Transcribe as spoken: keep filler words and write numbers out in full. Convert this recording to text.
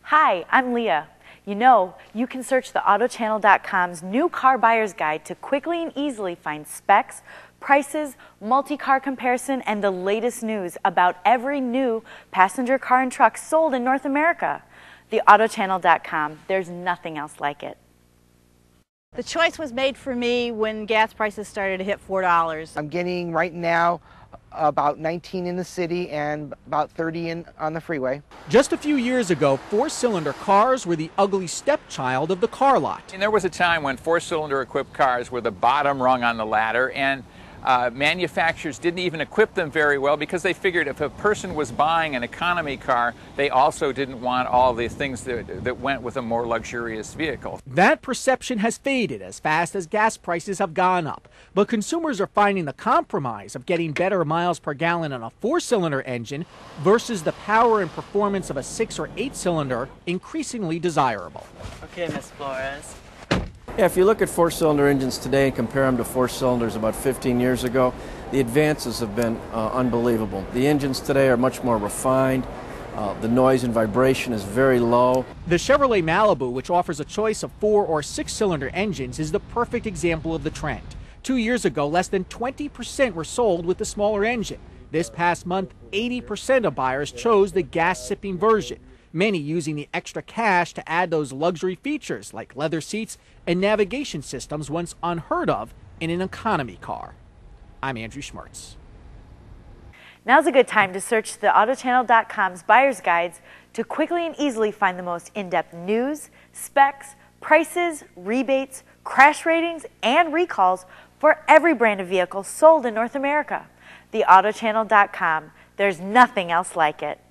Hi, I'm Leah. You know, you can search the auto channel dot com's new car buyer's guide to quickly and easily find specs, prices, multi-car comparison, and the latest news about every new passenger car and truck sold in North America. The auto channel dot com, there's nothing else like it. The choice was made for me when gas prices started to hit four dollars. I'm getting right now about nineteen in the city and about thirty in on the freeway. Just a few years ago, four-cylinder cars were the ugly stepchild of the car lot. And there was a time when four-cylinder equipped cars were the bottom rung on the ladder, and uh, manufacturers didn't even equip them very well because they figured if a person was buying an economy car, they also didn't want all the things that, that went with a more luxurious vehicle. That perception has faded as fast as gas prices have gone up, but consumers are finding the compromise of getting better miles per gallon on a four-cylinder engine versus the power and performance of a six or eight-cylinder increasingly desirable. Okay, Miss Flores. Yeah, if you look at four-cylinder engines today and compare them to four cylinders about fifteen years ago, the advances have been uh, unbelievable. The engines today are much more refined. Uh, the noise and vibration is very low. The Chevrolet Malibu, which offers a choice of four or six-cylinder engines, is the perfect example of the trend. Two years ago, less than twenty percent were sold with the smaller engine. This past month, eighty percent of buyers chose the gas-sipping version, many using the extra cash to add those luxury features like leather seats and navigation systems once unheard of in an economy car. I'm Andrew Schmertz. Now's a good time to search the auto channel dot com's buyer's guides to quickly and easily find the most in-depth news, specs, prices, rebates, crash ratings, and recalls for every brand of vehicle sold in North America. The auto channel dot com, there's nothing else like it.